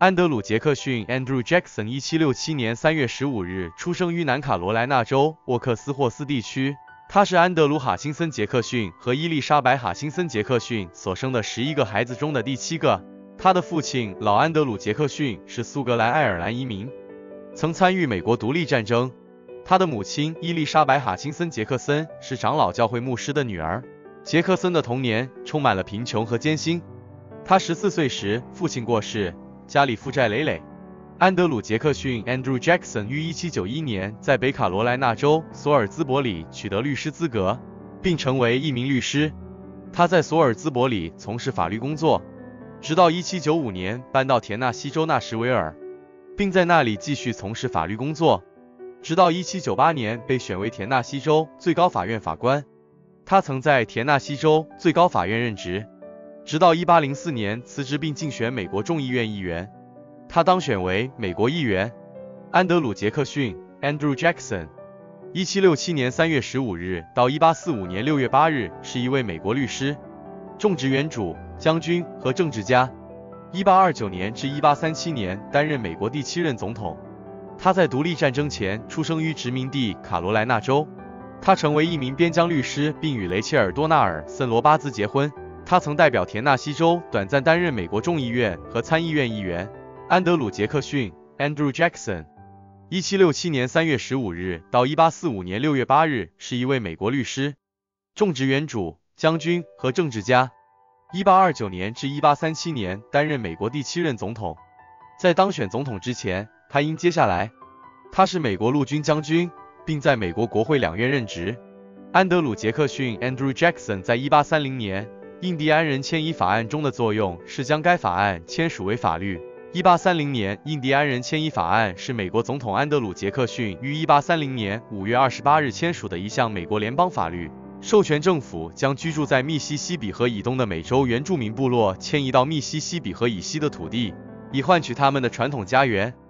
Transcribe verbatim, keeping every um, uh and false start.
安德鲁·杰克逊 （Andrew Jackson） 一七六七年三月十五日出生于南卡罗来纳州沃克斯霍斯地区。他是安德鲁·哈辛森·杰克逊和伊丽莎白·哈辛森·杰克逊所生的十一个孩子中的第七个。他的父亲老安德鲁·杰克逊是苏格兰爱尔兰移民，曾参与美国独立战争。他的母亲伊丽莎白·哈辛森·杰克森是长老教会牧师的女儿。杰克森的童年充满了贫穷和艰辛。他十四岁时，父亲过世，家里负债累累。安德鲁·杰克逊 （Andrew Jackson） 于一七九一年在北卡罗来纳州索尔兹伯里取得律师资格，并成为一名律师。他在索尔兹伯里从事法律工作，直到一七九五年搬到田纳西州纳什维尔，并在那里继续从事法律工作，直到一七九八年被选为田纳西州最高法院法官。他曾在田纳西州最高法院任职，直到一八零四年辞职并竞选美国众议院议员。他当选为美国议员。安德鲁·杰克逊 （Andrew Jackson） 一七六七年三月十五日到一八四五年六月八日是一位美国律师、种植园主、将军和政治家。一八二九年至一八三七年担任美国第七任总统。他在独立战争前出生于殖民地卡罗来纳州。他成为一名边疆律师，并与雷切尔·多纳尔·森罗巴兹结婚。他曾代表田纳西州短暂担任美国众议院和参议院议员。安德鲁·杰克逊 （Andrew Jackson） 一七六七年三月十五日到一八四五年六月八日是一位美国律师、种植园主、将军和政治家。一八二九年至一八三七年担任美国第七任总统。在当选总统之前，他因接下来他是美国陆军将军，并在美国国会两院任职。安德鲁·杰克逊 （Andrew Jackson） 在一八三零年印第安人迁移法案中的作用是将该法案签署为法律。一八三零年印第安人迁移法案是美国总统安德鲁·杰克逊于一八三零年五月二十八日签署的一项美国联邦法律，授权政府将居住在密西西比河以东的美洲原住民部落迁移到密西西比河以西的土地，以换取他们的传统家园。